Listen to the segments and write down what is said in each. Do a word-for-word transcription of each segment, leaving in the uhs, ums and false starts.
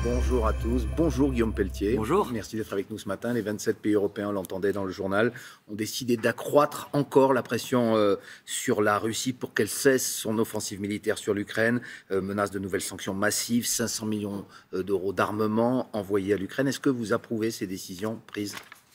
Bonjour à tous, bonjour Guillaume Pelletier. Bonjour. Merci d'être avec nous ce matin. Les vingt-sept pays européens, on l'entendait dans le journal, ont décidé d'accroître encore la pression euh, sur la Russie pour qu'elle cesse son offensive militaire sur l'Ukraine. Euh, menace de nouvelles sanctions massives, cinq cents millions d'euros d'armement envoyés à l'Ukraine. Est-ce que vous approuvez ces décisions prises ?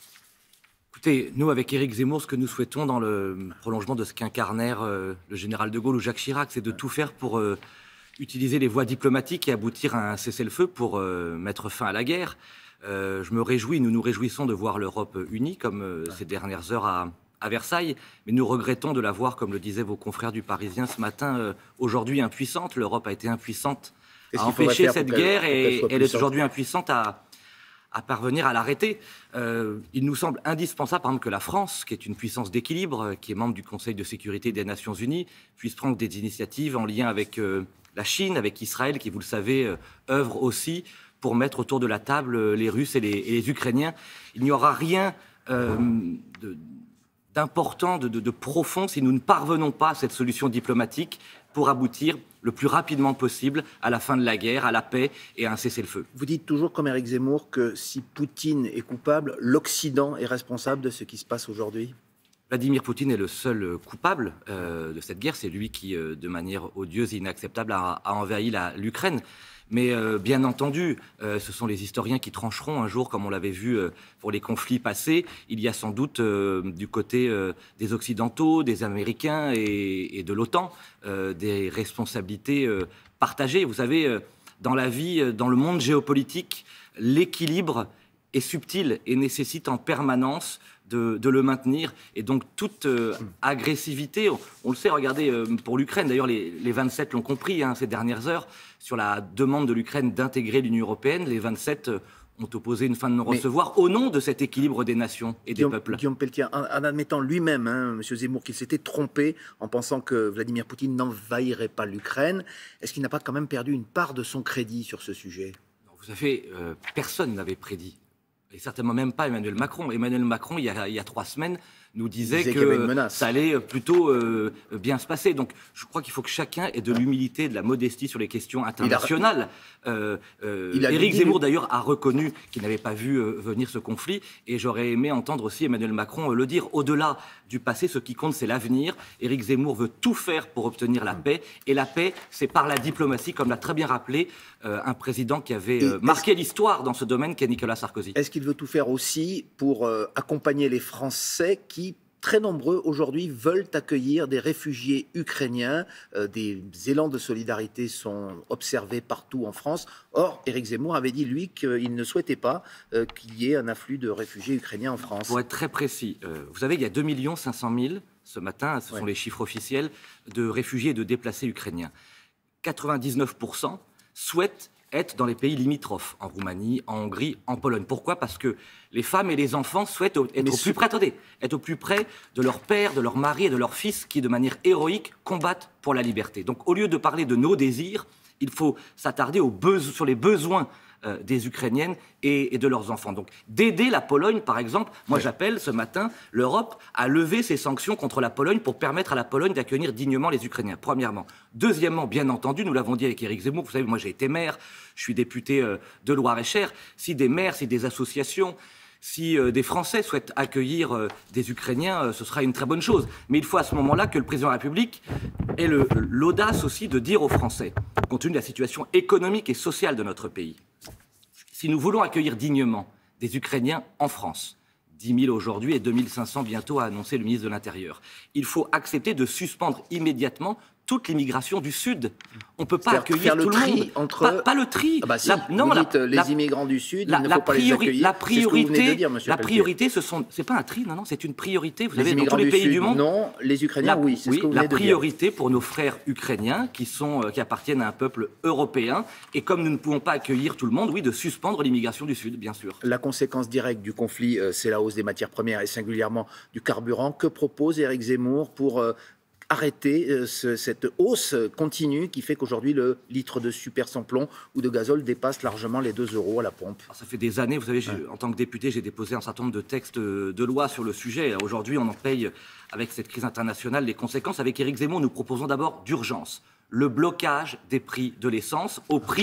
Écoutez, nous, avec Éric Zemmour, ce que nous souhaitons dans le prolongement de ce qu'incarnèrent euh, le général de Gaulle ou Jacques Chirac, c'est de tout faire pour euh, utiliser les voies diplomatiques et aboutir à un cessez-le-feu pour euh, mettre fin à la guerre. Euh, je me réjouis, nous nous réjouissons de voir l'Europe unie, comme euh, ces dernières heures à, à Versailles, mais nous regrettons de la voir, comme le disaient vos confrères du Parisien ce matin, euh, aujourd'hui impuissante. L'Europe a été impuissante à empêcher cette guerre et elle est aujourd'hui impuissante à... à parvenir à l'arrêter. Euh, il nous semble indispensable, par exemple, que la France, qui est une puissance d'équilibre, qui est membre du Conseil de sécurité des Nations Unies, puisse prendre des initiatives en lien avec euh, la Chine, avec Israël, qui, vous le savez, euh, œuvre aussi pour mettre autour de la table euh, les Russes et les, et les Ukrainiens. Il n'y aura rien euh, de, d'important, de, de, de profond, si nous ne parvenons pas à cette solution diplomatique pour aboutir le plus rapidement possible à la fin de la guerre, à la paix et à un cessez-le-feu. Vous dites toujours, comme Éric Zemmour, que si Poutine est coupable, l'Occident est responsable de ce qui se passe aujourd'hui ? Vladimir Poutine est le seul coupable euh, de cette guerre. C'est lui qui, euh, de manière odieuse et inacceptable, a, a envahi la, l'Ukraine. Mais euh, bien entendu, euh, ce sont les historiens qui trancheront un jour, comme on l'avait vu euh, pour les conflits passés. Il y a sans doute euh, du côté euh, des Occidentaux, des Américains et, et de l'OTAN, euh, des responsabilités euh, partagées. Vous savez, euh, dans la vie, euh, dans le monde géopolitique, l'équilibre est subtil et nécessite en permanence de, de le maintenir. Et donc toute euh, agressivité, on, on le sait, regardez, euh, pour l'Ukraine, d'ailleurs les, les vingt-sept l'ont compris hein, ces dernières heures, sur la demande de l'Ukraine d'intégrer l'Union européenne, les vingt-sept euh, ont opposé une fin de non-recevoir au nom de cet équilibre des nations et Guillaume, des peuples. Guillaume Pelletier, en, en admettant lui-même, hein, M. Zemmour, qu'il s'était trompé en pensant que Vladimir Poutine n'envahirait pas l'Ukraine, est-ce qu'il n'a pas quand même perdu une part de son crédit sur ce sujet ? Non, vous savez, euh, personne n'avait prédit. Et certainement même pas Emmanuel Macron. Emmanuel Macron, il y a, il y a trois semaines, nous disait, disait que ça allait plutôt euh, bien se passer. Donc je crois qu'il faut que chacun ait de l'humilité, de la modestie sur les questions internationales. A... Euh, euh, Éric Zemmour, d'ailleurs, a reconnu qu'il n'avait pas vu euh, venir ce conflit. Et j'aurais aimé entendre aussi Emmanuel Macron euh, le dire. Au-delà du passé, ce qui compte, c'est l'avenir. Éric Zemmour veut tout faire pour obtenir la paix. Et la paix, c'est par la diplomatie, comme l'a très bien rappelé euh, un président qui avait euh, marqué l'histoire dans ce domaine, qui est Nicolas Sarkozy. Est-ce qu'il veut tout faire aussi pour euh, accompagner les Français qui, très nombreux aujourd'hui, veulent accueillir des réfugiés ukrainiens? euh, Des élans de solidarité sont observés partout en France. Or, Éric Zemmour avait dit, lui, qu'il ne souhaitait pas euh, qu'il y ait un afflux de réfugiés ukrainiens en France. Pour être très précis, euh, vous savez, il y a deux millions cinq cent mille, ce matin, ce ouais. sont les chiffres officiels, de réfugiés et de déplacés ukrainiens. quatre-vingt-dix-neuf pour cent souhaitent être dans les pays limitrophes, en Roumanie, en Hongrie, en Pologne. Pourquoi ? Parce que les femmes et les enfants souhaitent être au, plus près, attendez, être au plus près de leur père, de leur mari et de leur fils qui, de manière héroïque, combattent pour la liberté. Donc, au lieu de parler de nos désirs, il faut s'attarder aux beso- sur les besoins euh, des Ukrainiennes et, et de leurs enfants. Donc, d'aider la Pologne, par exemple, moi oui. j'appelle ce matin l'Europe à lever ses sanctions contre la Pologne pour permettre à la Pologne d'accueillir dignement les Ukrainiens, premièrement. Deuxièmement, bien entendu, nous l'avons dit avec Éric Zemmour, vous savez, moi j'ai été maire, je suis député euh, de Loir-et-Cher, si des maires, si des associations, si euh, des Français souhaitent accueillir euh, des Ukrainiens, euh, ce sera une très bonne chose. Mais il faut à ce moment-là que le président de la République ait le, l'audace aussi de dire aux Français, compte tenu de la situation économique et sociale de notre pays, si nous voulons accueillir dignement des Ukrainiens en France, dix mille aujourd'hui et deux mille cinq cents bientôt, a annoncé le ministre de l'Intérieur, il faut accepter de suspendre immédiatement toute l'immigration du Sud. On ne peut pas accueillir tout le, le monde. Entre... Pas, pas le tri. Ah bah si, la, non, la, les la, immigrants du Sud, la, il ne la faut pas priori, les accueillir. La priorité, c'est ce que vous venez de dire, monsieur la Pelletier. priorité, ce sont, c'est pas un tri, non, non, c'est une priorité. Vous les savez, dans tous les pays du, du Sud, monde. Non, les Ukrainiens, la, oui. C'est oui, ce que vous la venez priorité de dire. pour nos frères ukrainiens qui sont, euh, qui appartiennent à un peuple européen. Et comme nous ne pouvons pas accueillir tout le monde, oui, de suspendre l'immigration du Sud, bien sûr. La conséquence directe du conflit, euh, c'est la hausse des matières premières et singulièrement du carburant. Que propose Éric Zemmour pour euh, arrêter euh, ce, cette hausse continue qui fait qu'aujourd'hui le litre de super sans plomb ou de gazole dépasse largement les deux euros à la pompe? Alors, ça fait des années, vous savez, ouais. en tant que député, j'ai déposé un certain nombre de textes de loi sur le sujet. Aujourd'hui, on en paye, avec cette crise internationale, les conséquences. Avec Éric Zemmour, nous proposons d'abord d'urgence le blocage des prix de l'essence au prix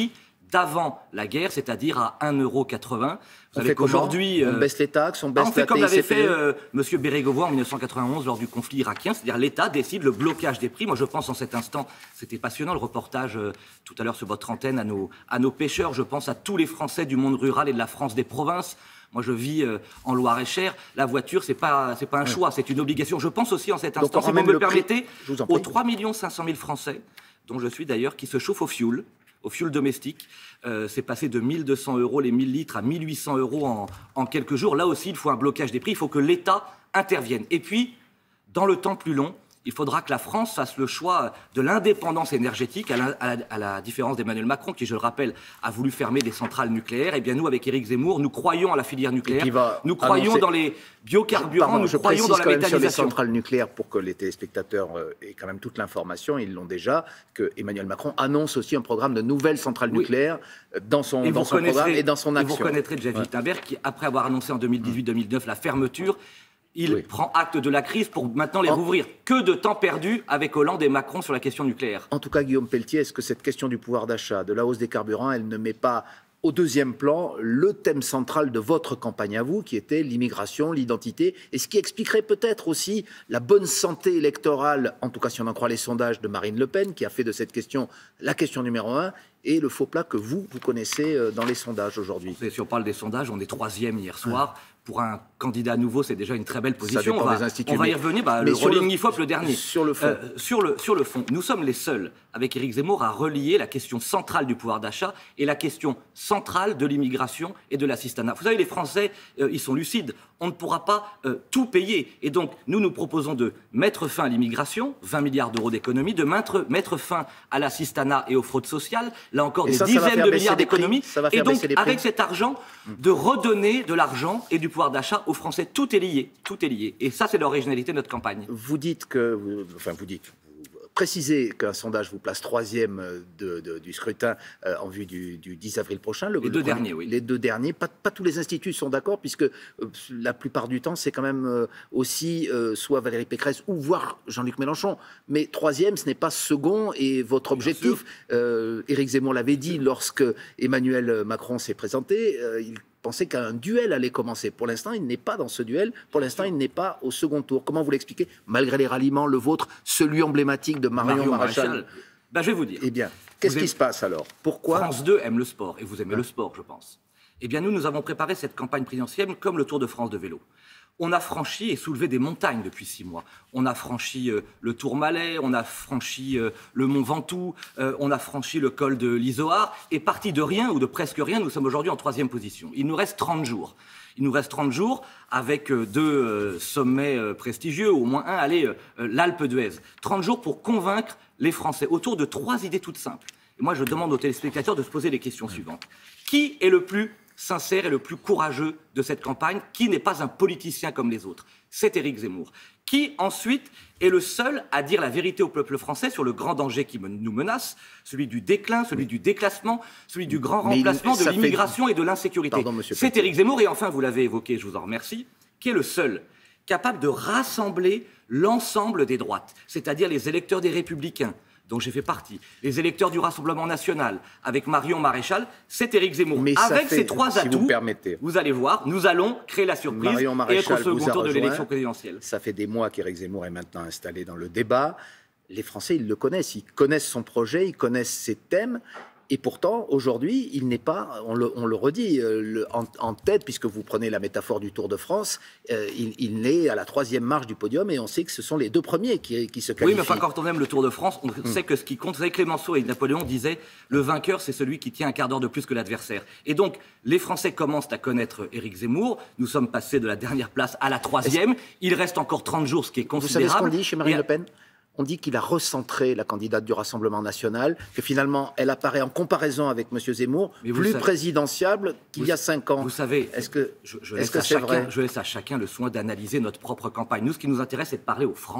d'avant la guerre, c'est-à-dire à un euro quatre-vingts. Vous savez qu'aujourd'hui, on baisse les taxes, on baisse on fait la comme l'avait T I C P E. fait euh, M. Bérégovoy en mille neuf cent quatre-vingt-onze lors du conflit irakien, c'est-à-dire l'État décide le blocage des prix. Moi, je pense en cet instant, c'était passionnant le reportage euh, tout à l'heure sur votre antenne à nos, à nos pêcheurs. Je pense à tous les Français du monde rural et de la France des provinces. Moi, je vis euh, en Loire-et-Cher. La voiture, c'est pas, c'est pas un choix, c'est une obligation. Je pense aussi en cet instant, si vous me le permettez, aux trois millions cinq cent mille Français, dont je suis d'ailleurs, qui se chauffent au fioul. Au fioul domestique, euh, c'est passé de mille deux cents euros les mille litres à mille huit cents euros en, en quelques jours. Là aussi, il faut un blocage des prix, il faut que l'État intervienne. Et puis, dans le temps plus long, il faudra que la France fasse le choix de l'indépendance énergétique, à la, à la, à la différence d'Emmanuel Macron, qui, je le rappelle, a voulu fermer des centrales nucléaires. Eh bien, nous, avec Éric Zemmour, nous croyons à la filière nucléaire, nous croyons annoncer... dans les biocarburants, Pardon, nous je croyons dans la quand même méthanisation. Sur les centrales nucléaires, pour que les téléspectateurs euh, aient quand même toute l'information, ils l'ont déjà, que Emmanuel Macron annonce aussi un programme de nouvelles centrales oui. nucléaires dans son, dans son programme et dans son action. Et vous reconnaîtrez Jeff ouais. Wittenberg, qui, après avoir annoncé en deux mille dix-huit deux mille dix-neuf la fermeture, il oui. prend acte de la crise pour maintenant les en... rouvrir. Que de temps perdu avec Hollande et Macron sur la question nucléaire. En tout cas, Guillaume Pelletier, est-ce que cette question du pouvoir d'achat, de la hausse des carburants, elle ne met pas au deuxième plan le thème central de votre campagne à vous, qui était l'immigration, l'identité, et ce qui expliquerait peut-être aussi la bonne santé électorale, en tout cas si on en croit les sondages de Marine Le Pen, qui a fait de cette question la question numéro un, et le faux plat que vous, vous connaissez dans les sondages aujourd'hui. Si on parle des sondages, on est troisième hier soir. Ah. Pour un candidat nouveau, c'est déjà une très belle position. Ça dépend on va, des instituts. On va y revenir. Bah, le rolling I F O P, le dernier. Sur le fond. Euh, sur, le, sur le fond, nous sommes les seuls, avec Éric Zemmour, à relier la question centrale du pouvoir d'achat et la question centrale de l'immigration et de l'assistanat. Vous savez, les Français, euh, ils sont lucides. On ne pourra pas euh, tout payer. Et donc, nous, nous proposons de mettre fin à l'immigration, vingt milliards d'euros d'économies, de mettre, mettre fin à l'assistanat et aux fraudes sociales, là encore et des ça, dizaines ça de milliards d'économies. Et donc, avec cet argent, de redonner de l'argent et du pouvoir d'achat aux Français. Tout est lié, tout est lié. Et ça, c'est l'originalité de notre campagne. Vous dites que, vous, enfin, vous dites, vous précisez qu'un sondage vous place troisième de, de, du scrutin euh, en vue du, du dix avril prochain. Le, les deux le, derniers, oui. Les deux derniers. Pas, pas tous les instituts sont d'accord, puisque euh, la plupart du temps, c'est quand même euh, aussi euh, soit Valérie Pécresse ou voire Jean-Luc Mélenchon. Mais troisième, ce n'est pas second. Et votre objectif, euh, Éric Zemmour l'avait dit lorsque Emmanuel Macron s'est présenté, euh, il pensait qu'un duel allait commencer. Pour l'instant, il n'est pas dans ce duel. Pour l'instant, il n'est pas au second tour. Comment vous l'expliquez? Malgré les ralliements, le vôtre, celui emblématique de Marion, Marion Maréchal. Maréchal. Ben, je vais vous dire. Eh bien, qu'est-ce qui se passe alors? Pourquoi France deux aime le sport, et vous aimez ah. le sport, je pense. Eh bien, nous, nous avons préparé cette campagne présidentielle comme le Tour de France de vélo. On a franchi et soulevé des montagnes depuis six mois. On a franchi euh, le Tourmalet, on a franchi euh, le Mont Ventoux, euh, on a franchi le col de l'Izoard. Et parti de rien, ou de presque rien, nous sommes aujourd'hui en troisième position. Il nous reste trente jours. Il nous reste trente jours avec euh, deux euh, sommets euh, prestigieux, au moins un, allez, euh, l'Alpe d'Huez. trente jours pour convaincre les Français autour de trois idées toutes simples. Et moi, je demande aux téléspectateurs de se poser les questions suivantes. Qui est le plus sincère et le plus courageux de cette campagne, qui n'est pas un politicien comme les autres? C'est Éric Zemmour. Qui, ensuite, est le seul à dire la vérité au peuple français sur le grand danger qui nous menace, celui du déclin, celui du déclassement, celui du grand Mais remplacement, il, de l'immigration fait... et de l'insécurité. C'est Éric Zemmour, et enfin, vous l'avez évoqué, je vous en remercie, qui est le seul capable de rassembler l'ensemble des droites, c'est-à-dire les électeurs des Républicains, dont j'ai fait partie, les électeurs du Rassemblement national, avec Marion Maréchal, c'est Éric Zemmour. Mais avec fait, ces trois si atouts, vous, permettez. vous allez voir, nous allons créer la surprise et être au second tour de l'élection présidentielle. Ça fait des mois qu'Éric Zemmour est maintenant installé dans le débat. Les Français, ils le connaissent, ils connaissent son projet, ils connaissent ses thèmes. Et pourtant, aujourd'hui, il n'est pas, on le, on le redit, euh, le, en, en tête, puisque vous prenez la métaphore du Tour de France, euh, il, il n'est à la troisième marche du podium et on sait que ce sont les deux premiers qui, qui se qualifient. Oui, mais enfin, quand on aime le Tour de France, on mmh. sait que ce qui compte, vous savez, Clémenceau et Napoléon disaient « le vainqueur, c'est celui qui tient un quart d'heure de plus que l'adversaire ». Et donc, les Français commencent à connaître Éric Zemmour. Nous sommes passés de la dernière place à la troisième. Il reste encore trente jours, ce qui est considérable. Vous savez ce qu'on dit chez Marine et... Le Pen ? On dit qu'il a recentré la candidate du Rassemblement national, que finalement, elle apparaît en comparaison avec M. Zemmour, plus savez, présidentiable qu'il y a cinq ans. Vous savez, est-ce que je, je, est-ce laisse que c'est vrai ? Je laisse à chacun le soin d'analyser notre propre campagne. Nous, ce qui nous intéresse, c'est de parler aux Français.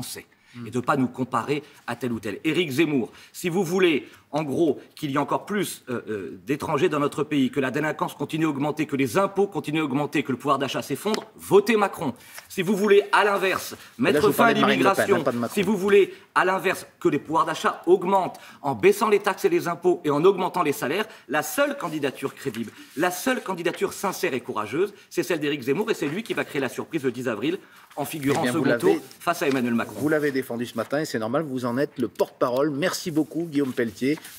mmh. et de ne pas nous comparer à tel ou tel. Éric Zemmour, si vous voulez, en gros, qu'il y ait encore plus euh, euh, d'étrangers dans notre pays, que la délinquance continue à augmenter, que les impôts continuent à augmenter, que le pouvoir d'achat s'effondre, votez Macron. Si vous voulez, à l'inverse, mettre là, fin à de l'immigration, Pen, hein, si vous voulez, à l'inverse, que les pouvoirs d'achat augmentent en baissant les taxes et les impôts et en augmentant les salaires, la seule candidature crédible, la seule candidature sincère et courageuse, c'est celle d'Éric Zemmour, et c'est lui qui va créer la surprise le dix avril en figurant eh bien, en second tour face à Emmanuel Macron. Vous l'avez défendu ce matin et c'est normal, vous en êtes le porte-parole. Merci beaucoup Guillaume Pelletier.